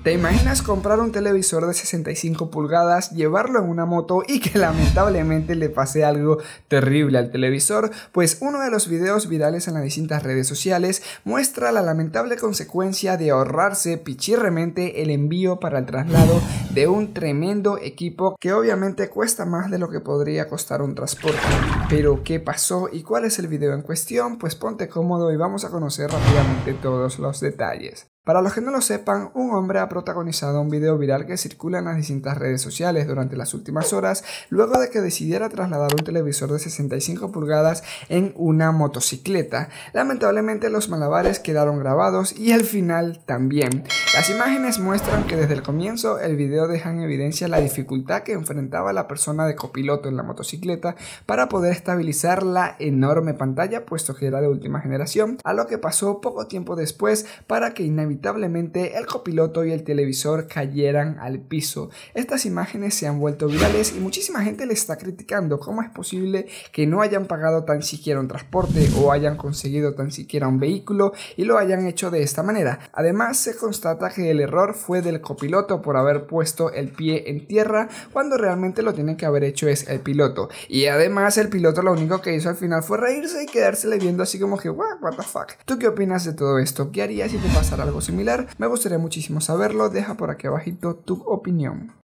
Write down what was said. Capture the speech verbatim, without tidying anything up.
¿Te imaginas comprar un televisor de sesenta y cinco pulgadas, llevarlo en una moto y que lamentablemente le pase algo terrible al televisor? Pues uno de los videos virales en las distintas redes sociales muestra la lamentable consecuencia de ahorrarse pichirremente el envío para el traslado de un tremendo equipo que obviamente cuesta más de lo que podría costar un transporte. Pero ¿qué pasó y cuál es el video en cuestión? Pues ponte cómodo y vamos a conocer rápidamente todos los detalles. Para los que no lo sepan, un hombre ha protagonizado un video viral que circula en las distintas redes sociales durante las últimas horas luego de que decidiera trasladar un televisor de sesenta y cinco pulgadas en una motocicleta. Lamentablemente los malabares quedaron grabados y al final también. Las imágenes muestran que desde el comienzo el video deja en evidencia la dificultad que enfrentaba la persona de copiloto en la motocicleta para poder estabilizar la enorme pantalla, puesto que era de última generación, a lo que pasó poco tiempo después para que inevitablemente Inevitablemente el copiloto y el televisor cayeran al piso. Estas imágenes se han vuelto virales y muchísima gente le está criticando cómo es posible que no hayan pagado tan siquiera un transporte o hayan conseguido tan siquiera un vehículo y lo hayan hecho de esta manera. Además, se constata que el error fue del copiloto por haber puesto el pie en tierra cuando realmente lo tiene que haber hecho es el piloto. Y además el piloto lo único que hizo al final fue reírse y quedársele viendo así como que what, what the fuck. ¿Tú qué opinas de todo esto? ¿Qué harías si te pasara algo similar? Me gustaría muchísimo saberlo, deja por aquí abajito tu opinión.